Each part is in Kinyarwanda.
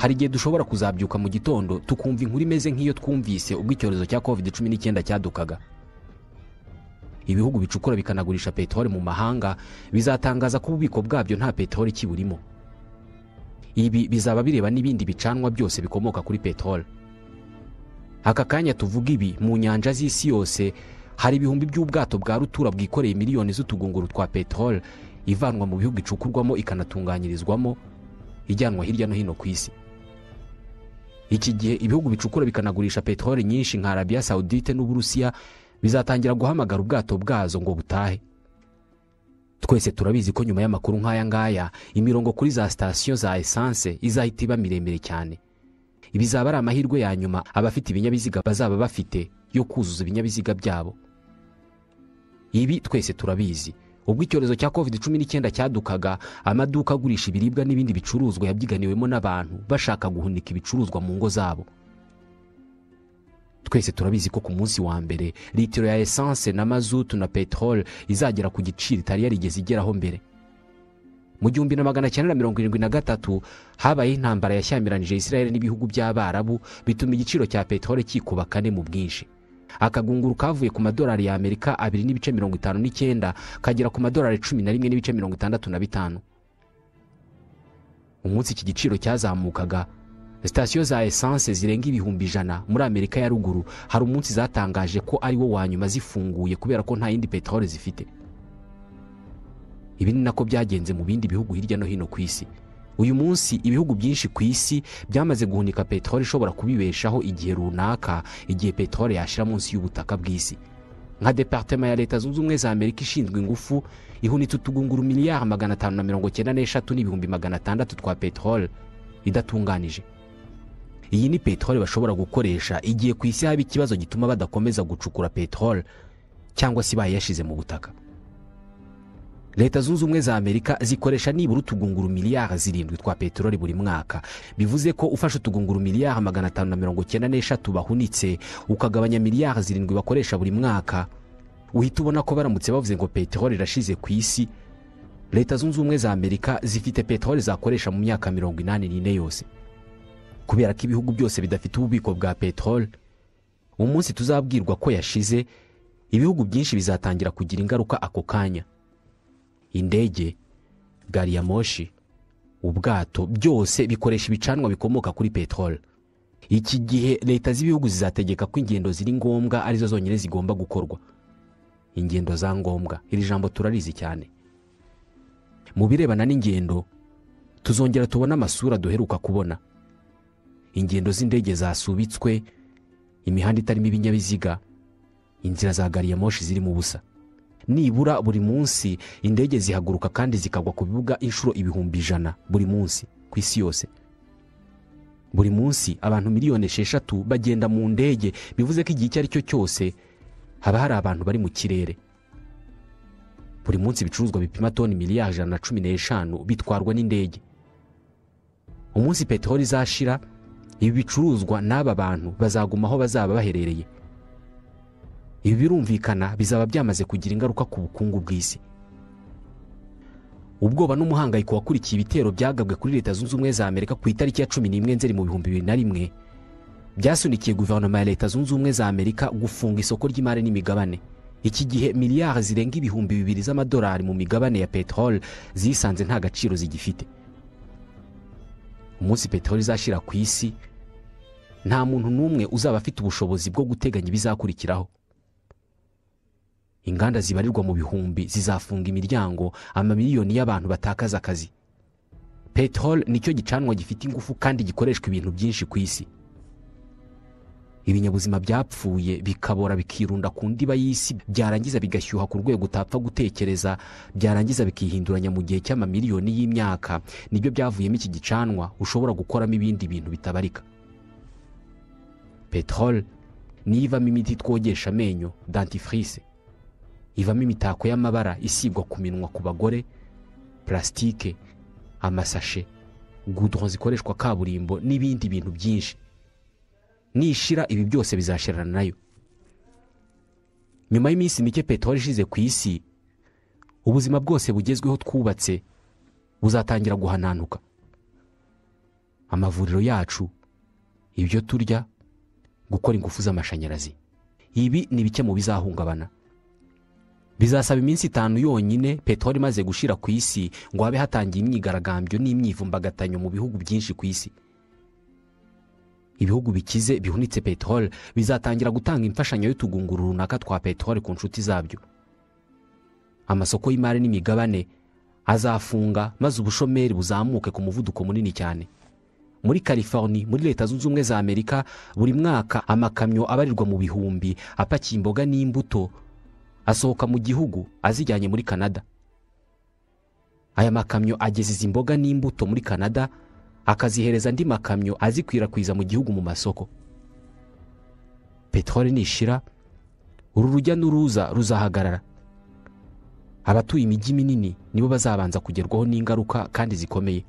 hari igihe dushobora kuzabyuka mu gitondo tukumva inkuru imeze nk'iyo twumvise ubwo icyorezo cya COVID-19 cyadukaga. Ibihugu bicukura bikanagurisha peteroli mu mahanga bizatangaza ko ububiko bwabyo nta peteroli kiburimo. Ibi bizaba bireba n'ibindi bicanwa byose bikomoka kuri peteroli. Aka kanya tuvuga ibi, mu nyanja z'isi yose hari ibihumbi by'ubwato bwa rutura bwikoreye miliyoni z'utugunguru twa peteroli ivanwa mu bihugu icukurwamo ikanatunganyirizwamo ijyanwa hirya no hino ku isi. Iki gihe ibihugu bicukura bikanagurisha peteroli nyinshi nka Arabia Saudite n'Uburusiya bizatangira guhamagara ubwato bwazo ngo butahe. Twese turabizi ko nyuma y'amakuru nk'aya ngaya imirongo kuri za station za essence izahita iba miremire cyane. Ibizaba ari amahirwe ya nyuma abafite ibinyabiziga bazaba bafite yo kuzuza ibinyabiziga byabo. Ibi twese turabizi. Ubwo icyorezo cya COVID-19 cyadukaga, amaduka agurisha ibiribwa n'ibindi bicuruzwa yabyiganiwemo n'abantu bashaka guhunika ibicuruzwa mu ngo zabo. Twese turabizi ko ku munsi wa mbere litiro ya essence na mazutu na petrol izagera ku giciro itari yarigeze igeraho mbere. Mu 1973 habaye intambara yashyamiranyije Israel n'ibihugu by'Abarabu bituma igiciro cya petrol kikuba kane mu bwinshi. Akagunguru kavuye ku madolari ya Amerika 2.59 kagera ku madolari 11.65. Umunsi iki giciro cyazamukaga, sitasiyo za essence zirenga ibihumbi 100 muri Amerika ya ruguru hari umunsi zatangaje ko ari wo wanyuma zifunguye kubera ko nta yindi petrol zifite. Ibi ni nako byagenze mu bindi bihugu hirya no hino ku isi. Uyu munsi ibihugu byinshi ku isi byamaze guhunika petrol ishobora kubibeshaho igihe runaka, igihe petrol yashira munsi y'ubutaka bw'isi. Nka Departement ya Leta Zunze Ubumwe za Amerika ishinzwe ingufu ihunitse utugunguru miliyari 593,600 twa petrol idatunganije. Iyi ni petrol bashobora gukoresha igihe ku isi haba ikibazo gituma badakomeza gucukura petrol cyangwa se bayashize mu butaka. Leta Zunze Ubumwe za Amerika zikoresha nibura utugunguru miliyari 7 twa petroli buri mwaka. Bivuze ko ufashe utugunguru miliyari 593 bahunitse ukagabanya miliyari 7 bakoresha buri mwaka, uhita ubona ko baramutse bavuze ngo petroli irashize ku isi, Leta Zunze Ubumwe za Amerika zifite petroli zakoresha mu myaka 84 yose. Kubera ko ibihugu byose bidafite ububiko bwa petroli, umunsi tuzabwirwa ko yashize, ibihugu byinshi bizatangira kugira ingaruka ako kanya. Indege, gari ya moshi, ubwato byose bikoresha ibicanwa bikomoka kuri petrol. Iki gihe leta z'ibihugu zizategeka ko ingendo ziri ngombwa arizo zonyine zigomba gukorwa. Ingendo za ngombwa, iri jambo turarizi cyane. Mu birebana n'ingendo tuzongera tubona amasura duheruka kubona. Ingendo z'indege zasubitswe, imihanda itarimo ibinyabiziga, inzira za gari ya moshi ziri mu busa. Nibura buri munsi indege zihaguruka kandi zikagwa ku bibuga inshuro 100,000 buri munsi ku isi yose. Buri munsi abantu miliyoni 6 bagenda mu ndege, bivuze ko igihe icyo ari cyo cyose haba hari abantu bari mu kirere. Buri munsi ibicuruzwa bipima toni miliyari 115 bitwarwa n'indege. Umunsi petroli izashira, ibi bicuruzwa n'aba bantu bazagumaho bazaba baherereye. Ibi birumvikana bizaba byamaze kugira ingaruka ku bukungu bw'isi. Ubwoba n'umuhangayiko wakurikiye ibitero byagabwe kuri Leta Zunze Ubumwe za Amerika ku itariki ya 11 Nzeri mu 2001 byasunikiye guverinoma ya Leta Zunze Ubumwe za Amerika gufunga isoko ry'imari n'imigabane. Iki gihe miliyari zirenga ibihumbi 2 z'amadolari mu migabane ya petrol zisanze nta gaciro zigifite. Umunsi petrol izashira ku isi, nta muntu n'umwe uzaba afite ubushobozi bwo guteganya ibizakurikiraho. Inganda zibarirwa mu bihumbi zizafunga imiryango, amamiliyoni y'abantu batakaza akazi. Petrol nicyo gicanwa gifite ingufu kandi gikoreshwa ibintu byinshi ku isi. Ibinyabuzima byapfuye bikabora bikirunda ku ndiba y'isi, byarangiza bigashyuha ku rwego utapfa gutekereza, byarangiza bikihinduranya mu gihe cy'amamiliyoni y'imyaka. Nibyo byavuyemo iki gicanwa ushobora gukoramo ibindi bintu bitabarika. Petrol nivamo imiti twogesha amenyo, dentifrice, ivamo imitako y'amabara isigwa ku minwa ku bagore, plastike, amasashe, goudron zikoreshwa kaburimbo n'ibindi bintu byinshi. Nishira ibi byose bizashirana nayo. Nyuma y'iminsi mike petrol ishize ku isi, ubuzima bwose bugezweho twubatse buzatangira guhananuka. amavuriro yacu, ibyo turya, gukora ingufu z'amashanyarazi. Ibi ni bike mu bizahungabana. Bizasaba iminsi 5 yonyine peteroli imaze gushira ku isi ngo habe hatangiye imyigaragambyo n'imyivumbagatanyo mu bihugu byinshi ku isi. Ibihugu bikize bihunitse peteroli bizatangira gutanga imfashanyo y'utugunguru runaka twa peteroli ku nshuti zabyo. Amasoko y'imari n'imigabane azafunga maze ubushomeri buzamuke ku muvuduko munini cyane. Muri California, muri Leta Zunze Ubumwe za Amerika, buri mwaka amakamyo abarirwa mu bihumbi apakiye imboga n'imbuto asohoka mu gihugu azijyanye muri Canada. Aya makamyo ageza izi imboga n'imbuto muri Canada akazihereza andi makamyo azikwirakwiza mu gihugu mu masoko. Peteroli nishira, uru rujya n'uruza ruzahagarara. Abatuye imijyi minini nibo bazabanza kugerwaho n'ingaruka kandi zikomeye.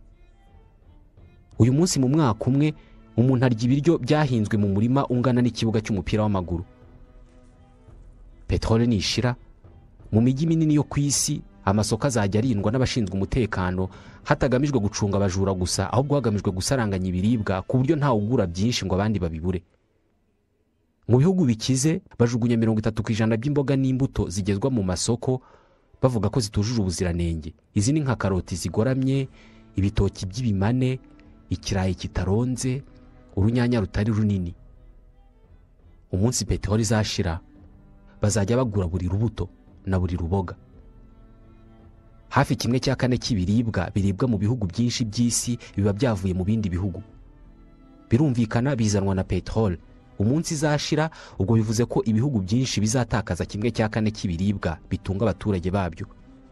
Uyu munsi mu mwaka umwe umuntu arya ibiryo byahinzwe mu murima ungana n'ikibuga cy'umupira w'amaguru. Peteroli nishira, mu mijyi minini yo ku isi amasoko azajya arindwa n'abashinzwe umutekano hatagamijwe gucunga abajura gusa, ahubwo hagamijwe gusaranganya ibiribwa ku buryo nta ugura byinshi ngo abandi babibure. Mu bihugu bikize bajugunya 30% by'imboga n'imbuto zigezwa mu masoko bavuga ko zitujuje ubuziranenge. Izi ni nka karoti zigoramye, ibitoki by'ibimane, ikirayi kitaronze, urunyanya rutari runini. Umunsi peteroli zashira bazajya bagura buri rubuto na buri ruboga. Hafi 1/4 cy'ibiribwa biribwa mu bihugu byinshi by'isi biba byavuye mu bindi bihugu. Birumvikana bizanwa na peteroli. Umunsi zashira ubwo bivuze ko ibihugu byinshi bizatakaza 1/4 cy'ibiribwa bitunga abaturage babyo.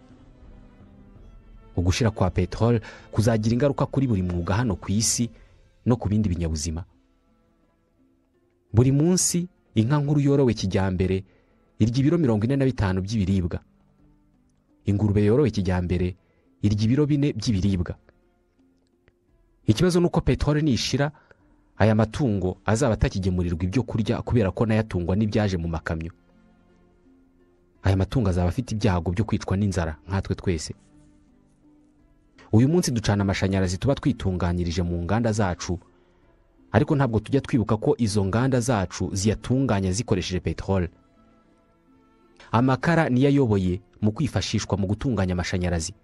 Ugushira kwa peteroli kuzagira ingaruka kuri buri mwuga hano ku isi no ku bindi binyabuzima. Buri munsi inka nkuru yorowe kijyambere irya ibiro 45 by'ibiribwa. Ingurube yorowe kijyambere irya ibiro 4 by'ibiribwa. Ikibazo nuko peteroli nishira aya matungo azaba atakigemurirwa ibyo kurya kubera ko nayatungwa n'ibyaje mu makamyo. Aya matungo azaba afite ibyago byo kwicwa n'inzara nkatwe twese. Uyu munsi ducana amashanyarazi tuba twitunganyirije mu nganda zacu, ariko ntabwo tujya twibuka ko izo nganda zacu ziyatunganya zikoresheje peteroli. Amakara niyo ayoboye mu kwifashishwa mu gutunganya amashanyarazi.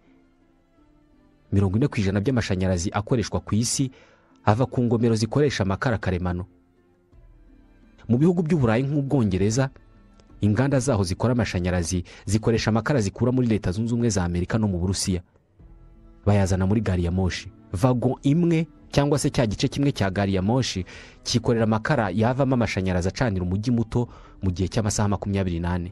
40% by'amashanyarazi akoreshwa ku isi ava ku ngomero zikoresha amakara karemano. Mu bihugu by'Uburayi nk'Ubwongereza, inganda zaho zikora amashanyarazi zikoresha amakara zikura muri Leta Zunze Ubumwe za Amerika no mu Burusiya. Bayazana muri gari ya moshi. Vagon imwe cyangwa se cya gice kimwe cya gari ya moshi kikorera amakara yavamo amashanyarazi acanira umujyi muto mu gihe cy'amasaha 28.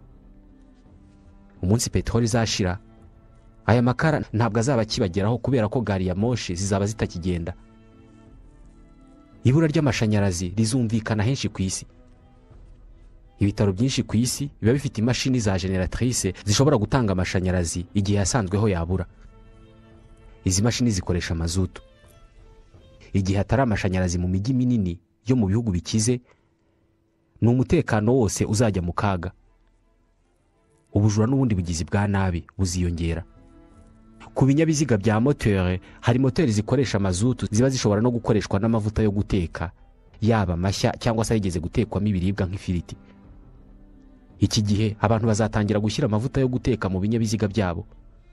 Umunsi peteroli zashira aya makara ntabwo azaba kibageraho kubera ko gari ya moshi zizaba zitakigenda. Ibura ry'amashanyarazi rizumvikana henshi ku isi. Ibitaro byinshi ku isi biba bifite imashini za generatrice zishobora gutanga amashanyarazi igihe yasanzweho yabura. Izi mashini zikoresha mazutu. Igihe hatari amashanyarazi mu mijyi minini yo mu bihugu bikize, n'umutekano wose uzajya mu kaga. Ubujura n'ubundi bugizi bwa nabi buziyongera. Ku binyabiziga bya moteur hari moteri zikoresha mazutu ziba zishobora no gukoreshwa n'amavuta yo guteka, yaba mashya cyangwa se yigeze gutekwamo ibiribwa nk'ifiriti. Iki gihe abantu bazatangira gushyira amavuta yo guteka mu binyabiziga byabo.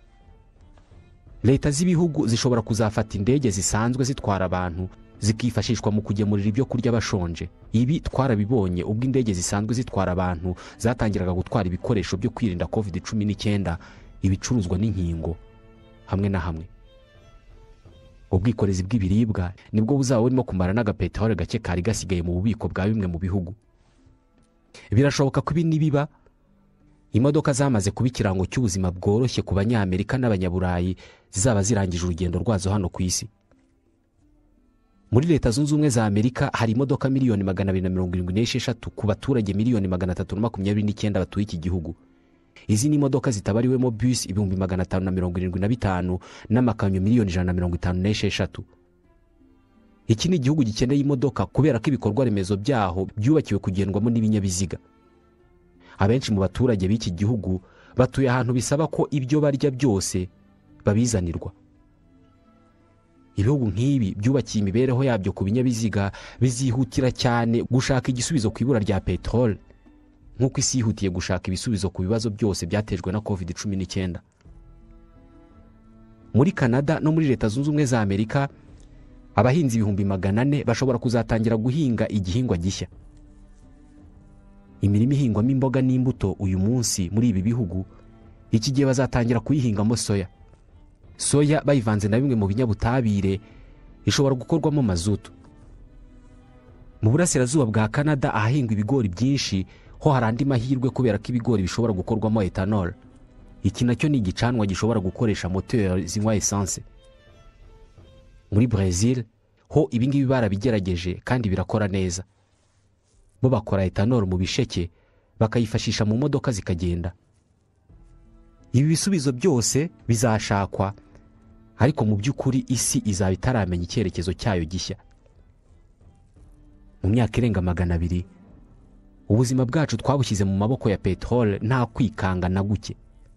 Leta z'ibihugu zishobora kuzafata indege zisanzwe zitwara abantu zikifashishwa mu kugemurira ibyo kurya bashonje. Ibi twarabibonye ubwo indege zisanzwe zitwara abantu zatangiraga gutwara ibikoresho byo kwirinda COVID-19, ibicuruzwa n'inkingo hamwe na hamwe. Ubwikorezi bw'ibiribwa nibwo buzaba burimo kumara n'agapeteroli gake kari gasigaye mu bubiko bwa bimwe mu bihugu. Birashoboka ko ibi nibiba imodoka zamaze kuba ikirango cy'ubuzima bworoshye ku Banyamerika n'Abanyaburayi zizaba zirangije urugendo rwazo hano ku isi. Muri Leta Zunze Ubumwe za Amerika hari imodoka 276,000 ku baturage 329,000 batuye iki gihugu. Izi ni imodoka zitabariwemo bus 575 n'amakamyo 156,000. Iki ni igihugu gikeneye imodoka kubera ko ibikorwa remezo byaho byubakiwe kugendwamo n'ibinyabiziga. Abenshi mu baturage b'iki gihugu batuye ahantu bisaba ko ibyo barya byose babizanirwa. ibihugu nk'ibi byubakiye imibereho yabyo ku binyabiziga bizihutira cyane gushaka igisubizo ku ibura rya peteroli nk'uko isi yihutiye gushaka ibisubizo ku bibazo byose byatejwe na COVID-19. Muri Canada no muri Leta Zunze Ubumwe za Amerika abahinzi 400,000 bashobora kuzatangira guhinga igihingwa gishya. Imirimo ihingwamo imboga n'imbuto uyu munsi muri ibi bihugu iki gihe bazatangira kuyihingamo soya. Soya bayivanze na bimwe mu binyabutabire ishobora gukorwamo mazutu. Mu burasirazuba bwa Canada ahahingwa ibigori byinshi ho hari andi mahirwe kubera ko ibigori bishobora gukorwamo ethanol. Iki nacyo ni igicanwa gishobora gukoresha moteur zinywa essence. Muri Brazil ho ibingibi barabigerageje kandi birakora neza. Bo bakora ethanol mu bisheke bakayifashisha mu modoka zikagenda. Ibi bisubizo byose bizashakwa ariko mu by'ukuri isi izaba itaramenya icyerekezo cyayo gishya. Mu myaka irenga 200 ubuzima bwacu twabushyize mu maboko ya peteroli nta kwikanga na guke.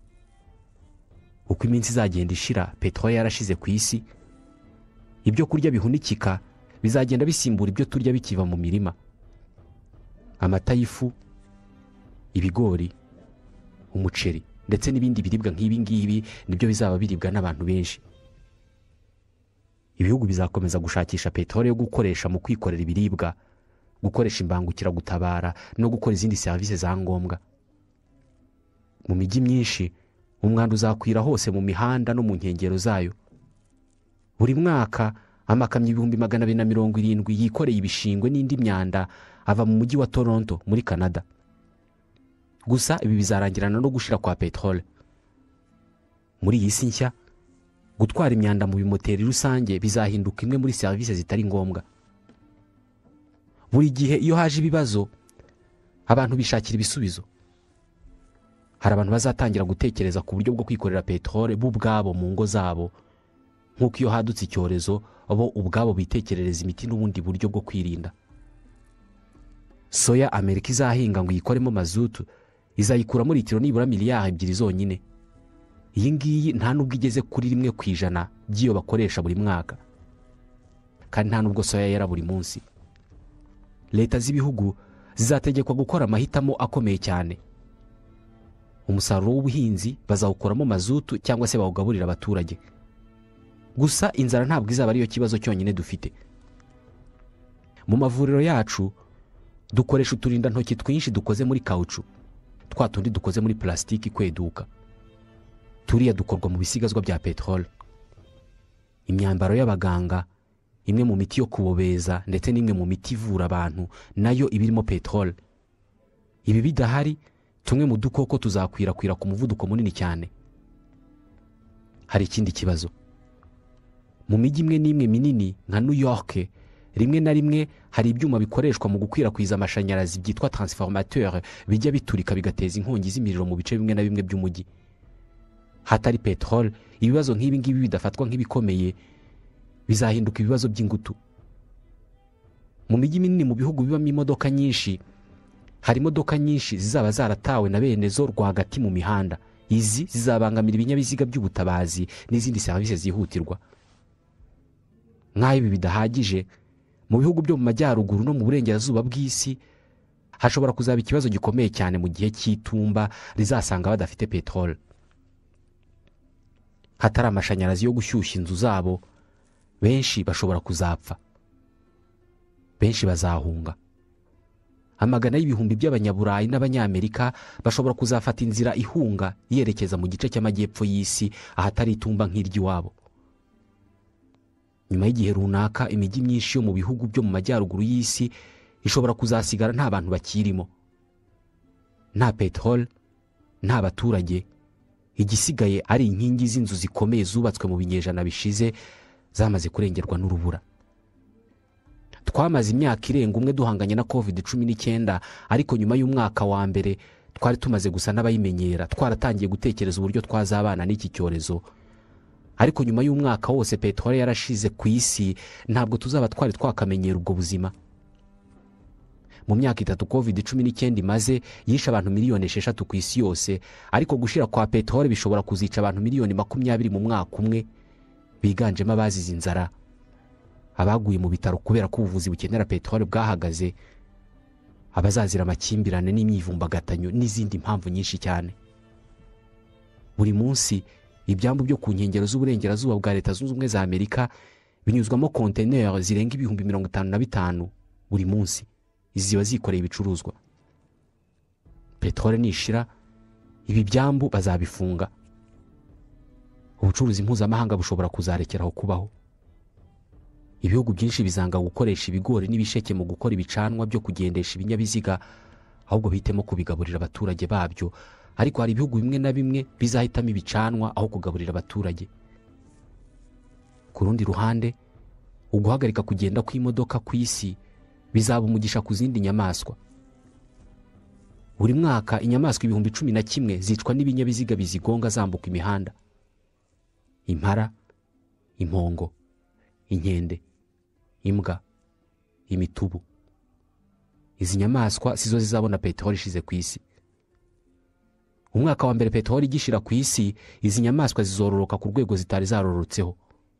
Uko iminsi izagenda ishira peteroli yarashize ku isi, ibyo kurya bihunikika bizagenda bisimbura ibyo turya bikiva mu mirima. Amata y'ifu, ibigori, umuceri ndetse n'ibindi biribwa nk'ibi ngibi nibyo bizaba biribwa n'abantu benshi. Ibihugu bizakomeza gushakisha peteroli yo gukoresha mu kwikorera ibiribwa, gukoresha imbangukira gutabara no gukora izindi service za ngombwa. Mu mijyi myinshi umwanda uzakwira hose mu mihanda no mu nkengero zayo. Buri mwaka amakamyo 270 yikoreye ibishingwe n'indi myanda ava mu mujyi wa Toronto muri Canada. Gusa ibi bizarangirana no gushira kwa peteroli. Muri iyi si nshya gutwara imyanda mu bimoteri rusange bizahinduka imwe muri service zitari ngombwa. Buri gihe iyo haje ibibazo abantu bishakira ibisubizo. Hari abantu bazatangira gutekereza ku buryo bwo kwikorera peteroli bo ubwabo mu ngo zabo, nk'uko iyo hadutse icyorezo bo ubwabo bitekerereza imiti n'ubundi buryo bwo kwirinda. Soya Amerika izahinga ngo yikoremo mazutu izayikuramo litiro nibura miliyari 2 zonyine. Iyi ngiyi nta nubwo igeze kuri 1% by'iyo bakoresha buri mwaka, kandi nta nubwo soya yera buri munsi. Leta z'ibihugu zizategekwa gukora amahitamo akomeye cyane. Umusaruro w'ubuhinzi bazawukoramo mazutu cyangwa se bawugaburira abaturage. Gusa inzara ntabwo izaba ariyo kibazo cyonyine dufite. Mu mavuriro yacu dukoresha uturinda ntoki twinshi dukoze muri kauchu, twatundi dukoze muri plastiki kweduka. Turiya dukorwa mu bisigazwa bya peteroli. Imyambaro y'abaganga, imwe mu miti yo kubobeza ndetse n'imwe mu miti ivura abantu nayo ibirimo peteroli. Ibi bidahari tumwe mu dukoko tuzakwirakwira ku muvuduko munini cyane. Hari ikindi kibazo. Mu mijyi imwe n'imwe minini nka New York rimwe na rimwe hari ibyuma bikoreshwa mu gukwirakwiza amashanyarazi byitwa transformateur bijya biturika bigateza inkongi z'imiriro mu bice bimwe na bimwe by'umujyi. Hatari peteroli ibibazo nk'ibi ngibi bidafatwa nk'ibikomeye bizahinduka ibibazo by'ingutu. Mu mijyi minini mu bihugu bibamo imodoka nyinshi hari imodoka nyinshi zizaba zaratawe na bene zo rwagati mu mihanda. Izi zizabangamira ibinyabiziga by'ubutabazi n'izindi service zihutirwa. Nk'aho ibi bidahagije, mu bihugu byo mu majyaruguru no mu burengerazuba bw'isi hashobora kuzaba ikibazo gikomeye cyane mu gihe cy'itumba rizasanga badafite peteroli. Hatari amashanyarazi yo gushyushya inzu zabo, benshi bashobora kuzapfa. Benshi bazahunga. Amagana y'ibihumbi by'abanyaburayi n'abanyamerika bashobora kuzafata inzira ihunga yerekeza mu gice cy'amajyepfo y'isi ahatari itumba nk'iry'iwabo. Nyuma y'igihe runaka imijyi myinshi yo mu bihugu byo mu majyaruguru y'isi ishobora kuzasigara nta bantu bakirimo, nta peteroli, nta baturage. Igisigaye ari inkingi z'inzu zikomeye zubatswe mu binyejana bishize zamaze kurengerwa n'urubura. Twamaze imyaka irenga umwe duhanganye na COVID-19 ariko nyuma y'umwaka wa mbere twari tumaze gusa n'abayimenyera, twaratangiye gutekereza uburyo twazabana n'iki cyorezo. Ariko nyuma y'umwaka wose peteroli yarashize ku isi ntabwo tuzaba twari twakamenyera ubwo buzima. Mu myaka 3 COVID-19 imaze yishe abantu miliyoni 6 ku isi yose, ariko gushira kwa peteroli bishobora kuzica abantu miliyoni 20 mu mwaka umwe, biganjemo abazize inzara abaguye mu bitaro kubera ko ubuvuzi bukenera peteroli bwahagaze, abazazira amakimbirane n'imyivumbagatanyo n'izindi mpamvu nyinshi cyane. Buri munsi ibyambu byo ku nkengero z'uburengerazuba bwa Leta Zunze Ubumwe za Amerika binyuzwamo konteneri zirenga 55,000 buri munsi. Izi ziba zikoreye ibicuruzwa. Peteroli nishira, ibi byambu bazabifunga. Ubucuruzi mpuzamahanga bushobora kuzarekeraho kubaho. Ibihugu byinshi bizanga gukoresha ibigori n'ibisheke mu gukora ibicanwa byo kugendesha ibinyabiziga, ahubwo bitemo kubigaburira abaturage babyo. Ariko hari ibihugu bimwe na bimwe bizahitamo ibicanwa aho kugaburira abaturage. Ku rundi ruhande, uguhagarika kugenda kw'imodoka ku isi bizaba umugisha ku zindi nyamaswa. Buri mwaka inyamaswa 11,000 zicwa n'ibinyabiziga bizigonga zambuka imihanda. Impara, impongo, inkende, imbwa, imitubu. Izi nyamaswa sizo zizabona peteroli ishize ku isi. Umwaka wa mbere peteroli igishira ku isi, izi nyamaswa zizororoka ku rwego zitari zarorotseho.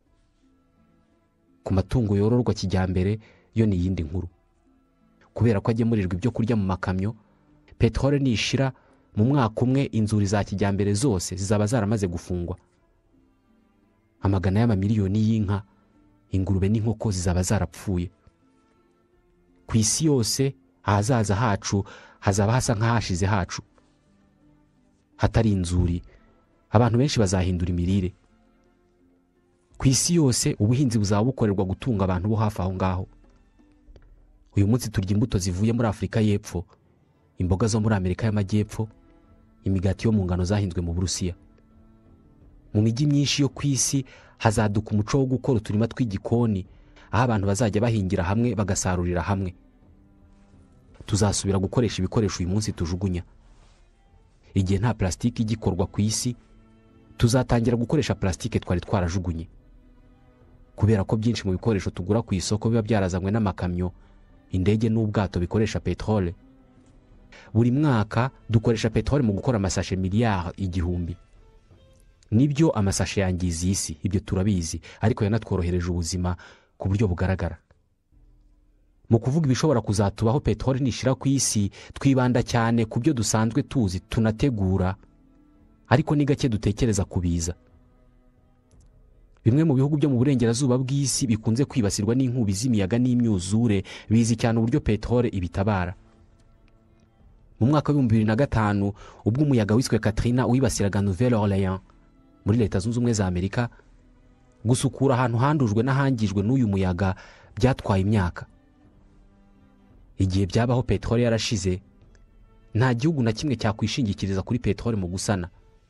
Ku matungo yororwa kijyambere yo ni yindi nkuru. Kubera ko agemurirwa ibyo kurya mu makamyo, peteroli nishira mu mwaka umwe inzuri za kijyambere zose zizaba zaramaze gufungwa. Amagana y'amamiliyoni y'inka, ingurube n'inkoko zizaba zarapfuye. Ku isi yose ahazaza hacu hazaba hasa nk'ahashize hacu. Hatari inzuri, abantu benshi bazahindura imirire. Ku isi yose ubuhinzi buzaba bukorerwa gutunga abantu bo hafi aho ngaho. Uyu munsi turya imbuto zivuye muri Afurika y'Epfo, imboga zo muri Amerika y'Amajyepfo, imigati yo mu ngano zahinzwe mu Burusiya. Mu mijyi myinshi yo ku isi hazaduka umuco wo gukora uturima tw'igikoni, aho abantu bazajya bahingira hamwe bagasarurira hamwe. Tuzasubira gukoresha ibikoresho uyu munsi tujugunya. Igihe nta plastiki igikorwa ku isi, tuzatangira gukoresha plastiki twari twarajugunye. Kubera ko byinshi mu bikoresho tugura ku isoko biba byarazanywe n'amakamyo, indege n'ubwato bikoresha peteroli. Buri mwaka dukoresha peteroli mu gukora amasashe miliyari 1,000. Nibyo amasashe yangiza isi, ibyo turabizi, ariko yanatworohereje ubuzima ku buryo bugaragara. Mu kuvuga ibishobora kuzatubaho peteroli nishira ku isi, twibanda cyane ku byo dusanzwe tuzi tunategura, ariko ni gake dutekereza kubiza. Bimwe mu bihugu byo mu burengerazuba bw'isi bikunze kwibasirwa n'inkubi z'imiyaga n'imyuzure, bizi cyane uburyo peteroli ibitabara. Mu mwaka wa 2005 ubwo umuyaga wiswe Katrina wibasiraga Nouvelle-Orléans muri Leta Zunze Ubumwe za Amerika, gusukura ahantu handujwe n'ahangijwe n'uyu muyaga byatwaye imyaka. Igihe byabaho peteroli yarashize, nta gihugu na kimwe cyakwishingikiriza kuri peteroli mu gusana.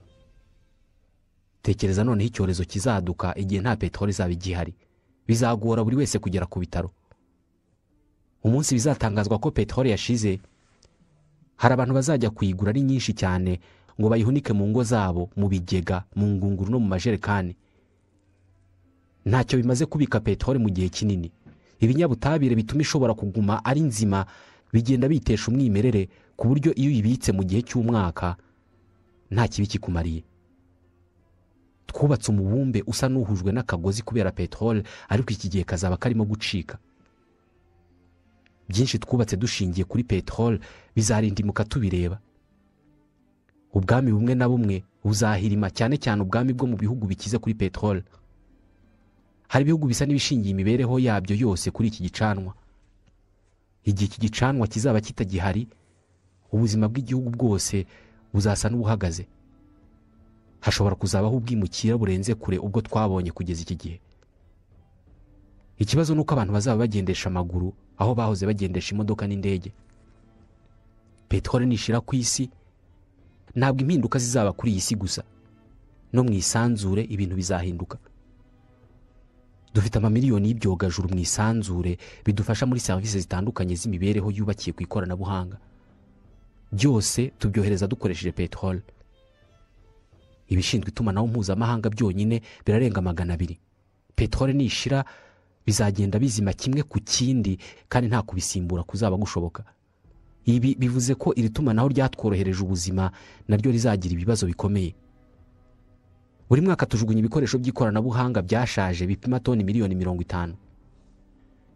Tekereza noneho icyorezo kizaduka igihe nta peteroli izaba igihari. Bizagora buri wese kugera ku bitaro. Umunsi bizatangazwa ko peteroli yashize, hari abantu bazajya kuyigura ari nyinshi cyane ngo bayihunike mu ngo zabo, mu bigega, mu ngunguru no mu majerekani. Ntacyo bimaze kubika peteroli mu gihe kinini. Ibinyabutabire bituma ishobora kuguma ari nzima bigenda bitesha umwimerere, ku buryo iyo uyibitse mu gihe cy'umwaka nta kibi kikumariye. Twubatse umubumbe usa n'uhujwe n'akagozi kubera peteroli, ariko iki gihe kazaba karimo gucika. Byinshi twubatse dushingiye kuri peteroli bizarindimuka tubireba. Ubwami bumwe na bumwe buzahirima, cyane cyane ubwami bwo mu bihugu bikize kuri peteroli. Hari ibihugu bisa n'ibishingiye imibereho yabyo yose kuri iki gicanwa. Igihe iki gicanwa kizaba kitagihari, ubuzima bw'igihugu bwose buzasa n'ubuhagaze. Hashobora kuzabaho ubwimukira burenze kure ubwo twabonye kugeza iki gihe. Ikibazo nuko abantu bazaba bagendesha amaguru aho bahoze bagendesha imodoka n'indege. Peteroli nishira ku isi, ntabwo impinduka zizaba kuri iyi si gusa, no mu isanzure ibintu bizahinduka. Dufite amamiliyoni y'ibyogajuru mu isanzure bidufasha muri serivisi zitandukanye z'imibereho yubakiye ku ikoranabuhanga. Byose tubyohereza dukoresheje peteroli. Ibishinzwe itumanaho mpuzamahanga byonyine birarenga 200. Peteroli nishira bizagenda bizima kimwe ku kindi, kandi nta kubisimbura kuzaba gushoboka. Ibi bivuze ko iri tumanaho ryatworohereje ubuzima naryo rizagira ibibazo bikomeye. Buri mwaka tujugunya ibikoresho by'ikoranabuhanga byashaje bipima toni miliyoni 50.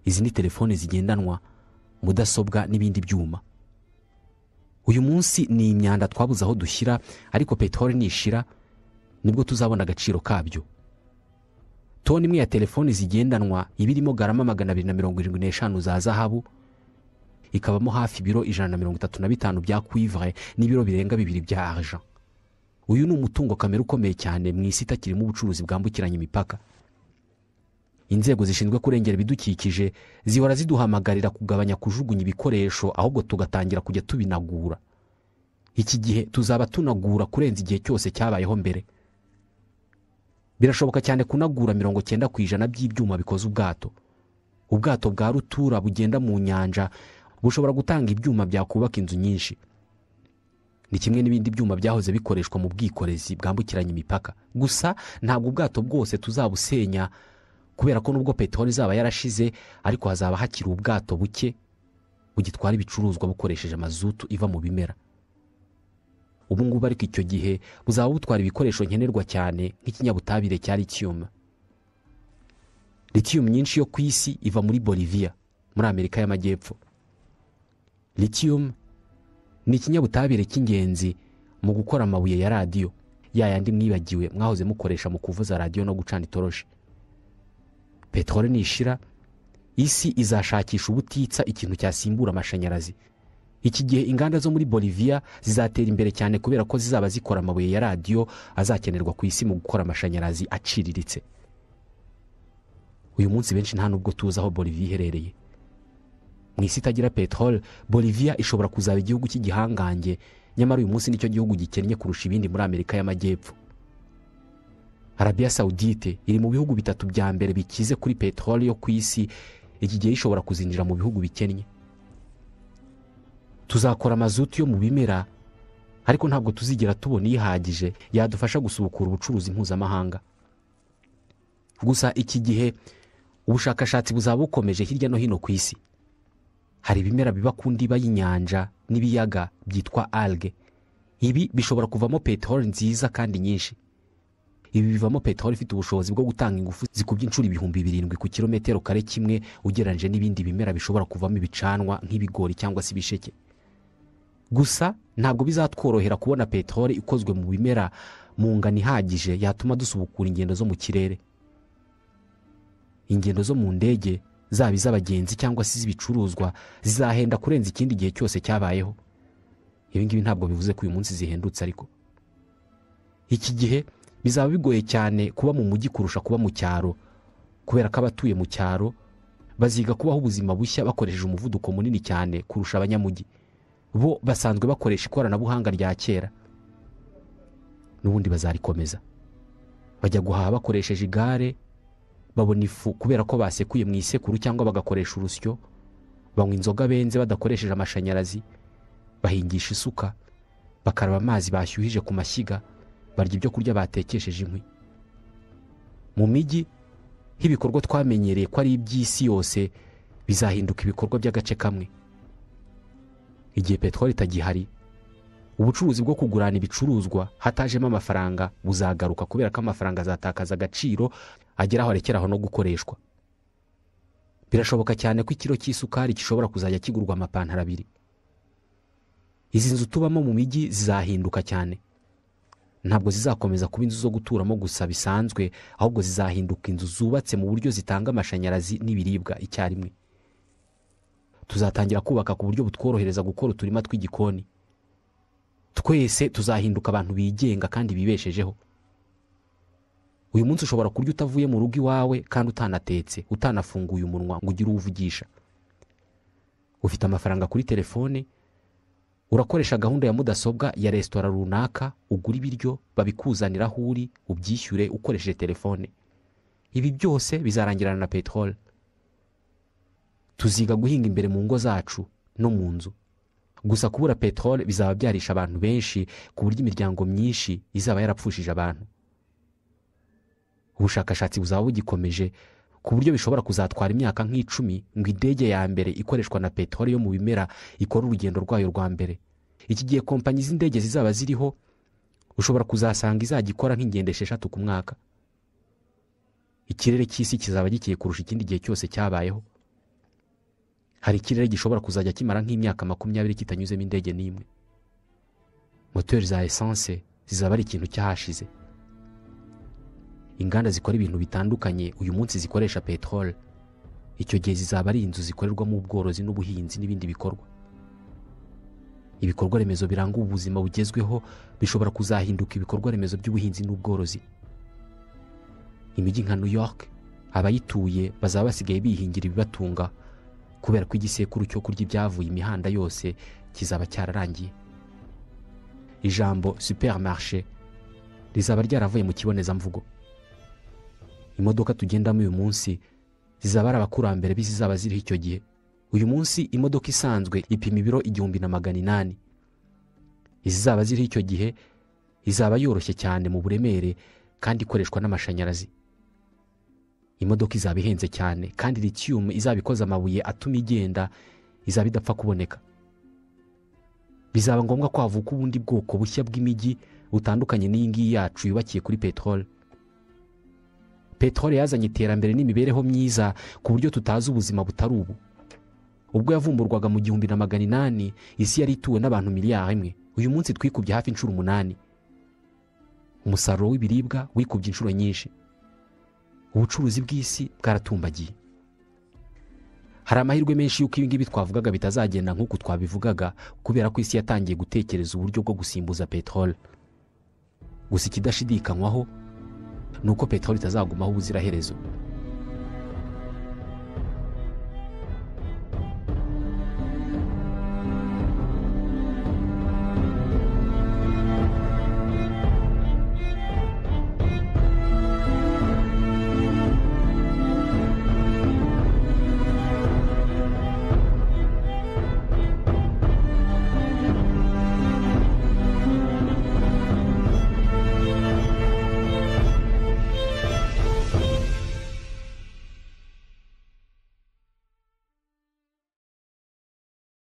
izi ni telefone zigendanwa, mudasobwa n'ibindi byuma. Uyu munsi ni imyanda twabuze aho dushyira, ariko peteroli nishira nibwo tuzabona agaciro kabyo. Toni imwe ya telefone zigendanwa iba irimo garama 275 za zahabu, ikabamo hafi ibiro 135 bya cuivre n'ibiro birenga 2 bya argent. Uyu ni umutungo kamere ukomeye cyane mu isi itakirimo ubucuruzi bwambukiranya imipaka. Inzego zishinzwe kurengera ibidukikije zihora ziduhamagarira kugabanya kujugunya ibikoresho, ahubwo tugatangira kujya tubinagura. Iki gihe tuzaba tunagura kurenza igihe cyose cyabayeho mbere. Birashoboka cyane kunagura 90% by'ibyuma bikoze ubwato. Ubwato bwa rutura bugenda mu nyanja bushobora gutanga ibyuma byakubaka inzu nyinshi. Ni kimwe n'ibindi byuma byahoze bikoreshwa mu bwikorezi bwambukiranya imipaka. Gusa ntabwo ubwato bwose tuzabusenya, kubera ko nubwo peteroli izaba yarashize, ariko hazaba hakiri ubwato buke bugitwara ibicuruzwa bukoresheje mazutu iva mu bimera. Ubu ngubu ariko icyo gihe buzaba butwara ibikoresho nkenerwa cyane nk'ikinyabutabire cya lithium. Lithium nyinshi yo ku isi iva muri Bolivia, muri Amerika y'Amajyepfo. Lithium ni ikinyabutabire cy'ingenzi mu gukora amabuye ya radio, yayandi mwibagiwe mwahoze mukoresha mu kuvuza radio no gucana itoroshi. Peteroli nishira, isi izashakisha ubutitsa ikintu cyasimbura amashanyarazi. Iki gihe inganda zo muri Bolivia zizatera imbere cyane kubera ko zizaba zikora amabuye ya radio azakenerwa ku isi mu gukora amashanyarazi aciriritse. Uyu munsi benshi nta nubwo tuzi aho Bolivia iherereye. Mu isi itagira peteroli, Bolivia ishobora kuzaba igihugu cy'igihangange, nyamara uyu munsi nicyo gihugu gikennye kurusha ibindi muri Amerika y'Amajyepfo. Arabia Saudite iri mu bihugu bitatu bya mbere bikize kuri peteroli yo ku isi. Iki gihe ishobora kuzinjira mu bihugu bikennye. Tuzakora amazutu yo mu bimera, ariko ntabwo tuzigera tubona ihagije yadufasha gusubukura ubucuruzi mpuzamahanga. Gusa iki gihe ubushakashatsi buzaba bukomeje hirya no hino ku isi. Hari ibimera biba ku ndiba y'inyanja n'ibiyaga byitwa algae. Ibi bishobora kuvamo peteroli nziza kandi nyinshi. Ibi bivamo peteroli ifite ubushobozi bwo gutanga ingufu zikubye inshuro 7,000 ku kilometero kare kimwe ugereranyije n'ibindi bimera bishobora kuvamo ibicanwa nk'ibigori cyangwa se ibisheke. Gusa ntabwo bizatworohera kubona peteroli ikozwe mu bimera mu ngano ihagije yatuma dusubukura ingendo zo mu kirere. Ingendo zo mu ndege, zaba iz'abagenzi cyangwa se iz'ibicuruzwa, zizahenda kurenza ikindi gihe cyose cyabayeho. Ibi ngibi ntabwo bivuze ko uyu munsi zihendutse, ariko iki gihe bizaba bigoye cyane kuba mu mujyi kurusha kuba mu cyaro, kubera ko abatuye mu cyaro baziga kubaho ubuzima bushya bakoresheje umuvuduko munini cyane kurusha abanyamujyi. Bo basanzwe bakoresha ikoranabuhanga rya kera. N'ubundi bazarikomeza. Bajya guhaha bakoresheje igare, babona ifu kubera ko basekuye mu isekuru cyangwa bagakoresha urusyo, banywa inzoga benze badakoresheje amashanyarazi, bahingisha isuka, bakaraba amazi bashyuhije ku mashyiga, barya ibyo kurya batekesheje inkwi. Mu mijyi h'ibikorwa twamenyereye ko ari iby'isi yose bizahinduka ibikorwa by'agace kamwe. Igihe peteroli itagihari, ubucuruzi bwo kugurana ibicuruzwa hatajemo amafaranga buzagaruka, kubera ko amafaranga azatakaza agaciro agera aho arekeraho no gukoreshwa. Birashoboka cyane ko ikiro cy'isukari gishobora kuzajya kigurwa amapantaro 2. Izi nzu tubamo mu mijyi zizahinduka cyane. Ntabwo zizakomeza kuba inzu zo guturamo gusa bisanzwe, ahubwo zizahinduka inzu zubatse mu buryo zitanga amashanyarazi n'ibiribwa icyarimwe. Tuzatangira kubaka ku buryo butworohereza gukora uturima tw'igikoni. Twese tuzahinduka abantu bigenga kandi bibeshejeho. Uyu munsi ushobora kurya utavuye mu rugo iwawe kandi utanatetse, utanafunguye umunwa ngo ugire uvugisha. Ufite amafaranga kuri telefone, urakoresha gahunda ya mudasobwa ya resitora runaka, ugura ibiryo babikuzanira aho uri, ubyishyure ukoresheje telefone. Ibi byose bizarangirana na peteroli. Tuziga guhinga imbere mu ngo zacu no mu nzu. Gusa kubura peteroli bizaba byarisha abantu benshi ku buryo imiryango myinshi izaba yarapfushije abantu. Ubushakashatsi buzaba bugikomeje ku buryo bishobora kuzatwara imyaka nk'icumi ngo indege ya mbere ikoreshwa na peteroli yo mu bimera ikora urugendo rwayo rwa mbere. Iki gihe kompanyi z'indege zizaba ziriho, ushobora kuzasanga izagikora nk'ingendo 6 ku mwaka. Ikirere cy'isi kizaba gikiye kurusha ikindi gihe cyose cyabayeho. hari ikirere gishobora kuzajya kimara nk'imyaka 20 kitanyuzemo indege n'imwe. Moteri za essence zizaba ari ikintu cyahashize. Inganda zikora ibintu bitandukanye uyu munsi zikoresha peteroli. Icyo gihe zizaba ari inzu zikorerwamo ubworozi n'ubuhinzi n'ibindi bikorwa. Ibikorwa remezo biranga ubuzima bugezweho bishobora kuzahinduka ibikorwa remezo by'ubuhinzi n'ubworozi. Imijyi nka New York, abayituye bazaba basigaye bihingira ibibatunga kubera ko igisekuru cyo kurya ibyavuye imihanda yose kizaba cyararangiye. Ijambo supermarché rizaba ryaravuye mu kibonezamvugo. Imodoka tugendamo uyu munsi zizaba ari abakurambere bizaba ziriho icyo gihe. Uyu munsi imodoka isanzwe ipima ibiro 1800. Izaba ziriho icyo gihe izaba yoroshye cyane mu buremere kandi ikoreshwa n'amashanyarazi. Imodoka izaba ihenze cyane kandi lithium izaba ikoze amabuye atuma igenda izaba idapfa kuboneka. Bizaba ngombwa ko havuka ubundi bwoko bushya bw'imijyi butandukanye n'iyi ngiyi yacu yubakiye kuri peteroli. Peteroli yazanye iterambere n'imibereho myiza ku buryo tutazi ubuzima butari ubu. Ubwo yavumburwaga mu 1800 isi yari ituwe n'abantu miliyari 1. Uyu munsi twikubye hafi inshuro 8. Umusaruro w'ibiribwa wikubye inshuro nyinshi. Ubucuruzi bw'isi bwaratumbagiye. Hari amahirwe menshi yuko ibi ngibi twavugaga bitazagenda nk'uko twabivugaga kubera ko isi yatangiye gutekereza uburyo bwo gusimbuza peteroli. Gusa ikidashidikanywaho nuko peteroli itazagumaho ubuziraherezo.